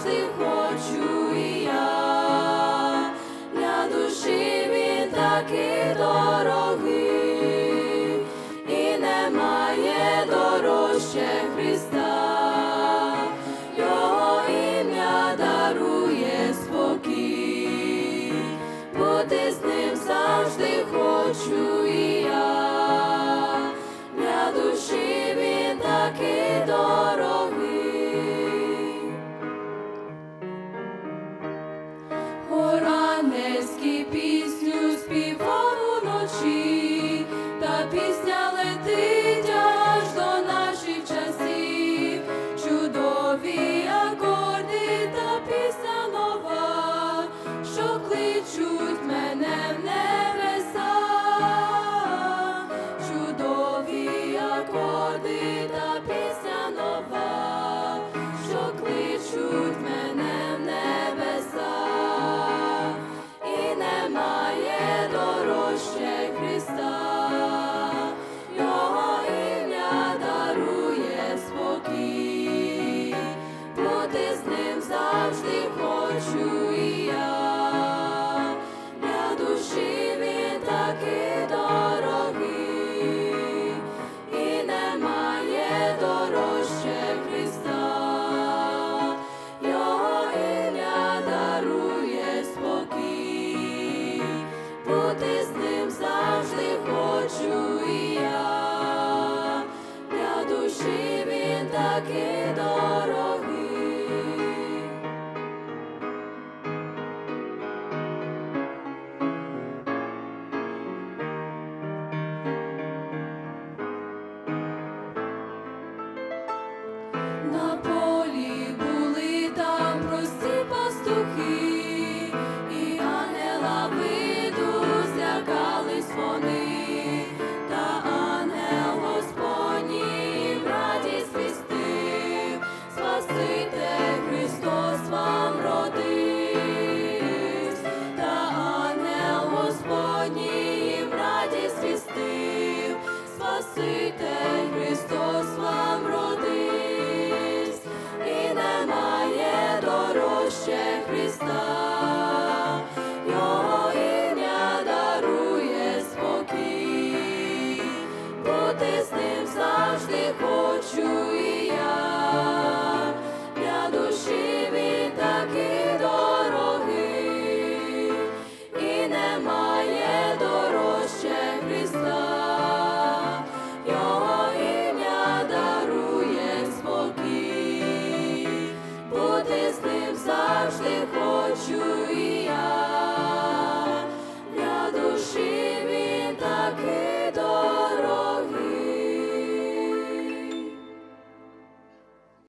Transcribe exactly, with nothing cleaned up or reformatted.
завжди хочу і я, для душі він такий дорогий, і немає дорожче Христа, Його ім'я дарує спокій, бути з ним завжди хочу і я, для душі він такий дорогий. Хоранецький пісню співав уночі, та пісня летить аж до наших часів. Чудові акорди та пісня нова, що кличуть мене в небеса. Чудові акорди та пісня нова, що кличуть мене в небеса. І немає дорожче Христа, Його ім'я дарує спокій, бути з ним завжди хочу і я, для душі він такий дорогий, і немає дорожче Христа, Його ім'я дарує спокій, бути з ним завжди хочу і я, для душі він такий дорогий. На полі були там прості пастухи, і ангела виду злякались вони, та ангел Господній їм радість звістив: Спаситель Христос вам родився. Та ангел Господній їм радість звістив: Спаситель Христос вам родився. І немає дорожче Христа, Його ім'я дарує спокій, бути з ним завжди хочу і я, для душі він такий дорогий, і немає дорожче Христа, Його ім'я дарує спокій, бути з ним завжди хочу і я, для душі він такий